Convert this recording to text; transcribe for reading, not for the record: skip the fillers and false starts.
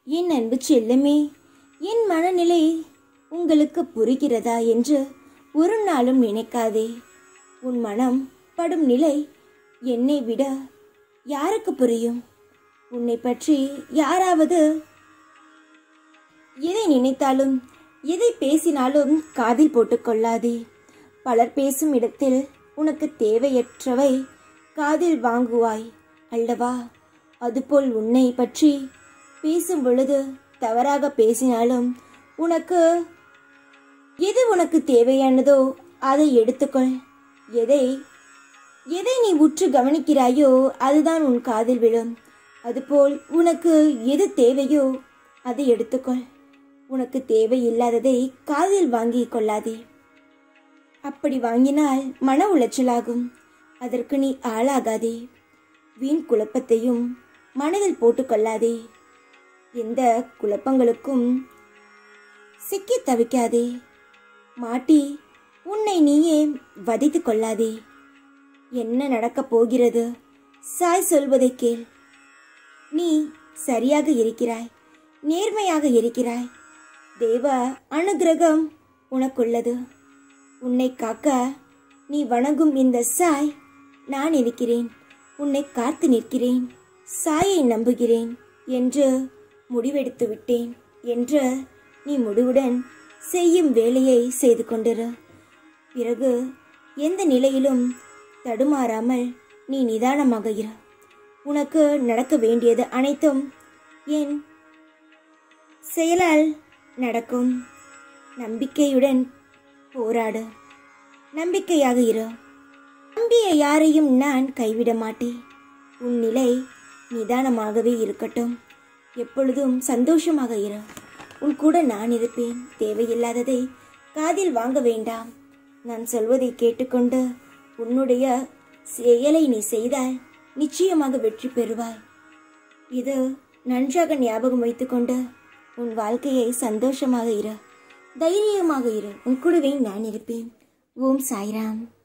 என் அன்பு செல்லமே, என் மனநிலை உங்களுக்கு புரிகிறதா என்று ஒரு நாளும் நினைக்காதே. உன் மனம் படும் நிலை என்னை விட யாருக்கு புரியும்? உன்னை பற்றி யாராவது எதை நினைத்தாலும் எதை பேசினாலும் காதில் போட்டுக்கொள்ளாதே. பலர் பேசும் இடத்தில் உனக்கு தேவையற்றவை காதில் வாங்குவாய் அல்லவா? அதுபோல் உன்னை பற்றி பேசும் பொழுது தவறாக பேசினாலும் எது உனக்கு தேவையானதோ அதை எடுத்துக்கொள். எதை நீ உற்று கவனிக்கிறாயோ அதுதான் உன் காதில் விழும். அதுபோல் உனக்கு எது தேவையோ அதை எடுத்துக்கொள். உனக்கு தேவையில்லாததை காதில் வாங்கி கொள்ளாதே. அப்படி வாங்கினால் மன உளைச்சலாகும். அதற்கு நீ ஆளாகாதே. வீண் குழப்பத்தையும் மனதில் போட்டுக்கொள்ளாதே. எந்த குழப்பங்களுக்கும் சிக்கி தவிக்காதே. மாட்டி உன்னை நீயே வதைத்து கொள்ளாதே. என்ன நடக்கப் போகிறது? சாய் சொல்வதை கேள். நீ சரியாக இருக்கிறாய், நேர்மையாக இருக்கிறாய். தேவ அனுகிரகம் உனக்குள்ளது. உன்னை காக்க நீ வணங்கும் இந்த சாய் நான் இருக்கிறேன். உன்னை காத்து நிற்கிறேன். சாயை நம்புகிறேன் என்று முடிவெடுத்து விட்டேன் என்று நீ முடிவுடன் செய்யும் வேலையை செய்து கொண்டிரு. பிறகு எந்த நிலையிலும் தடுமாறாமல் நீ நிதானமாக இரு. உனக்கு நடக்க வேண்டியது அனைத்தும் என் செயலால் நடக்கும். நம்பிக்கையுடன் போராடு. நம்பிக்கையாக இரு. நம்பிய யாரையும் நான் கைவிட மாட்டேன். உன் நிலை நிதானமாகவே இருக்கட்டும். எப்பொழுதும் சந்தோஷமாக இரு. உன் கூட நான் இருப்பேன். தேவையில்லாததை காதில் வாங்க வேண்டாம். நான் சொல்வதை கேட்டுக்கொண்டு உன்னுடைய செயலை நீ செய்தால் நிச்சயமாக வெற்றி பெறுவாய். இது நன்றாக ஞாபகம் வைத்துக்கொண்டு உன் வாழ்க்கையை சந்தோஷமாக இரு. தைரியமாக இரு. உன் கூடவே நான் இருப்பேன். ஓம் சாய்ராம்.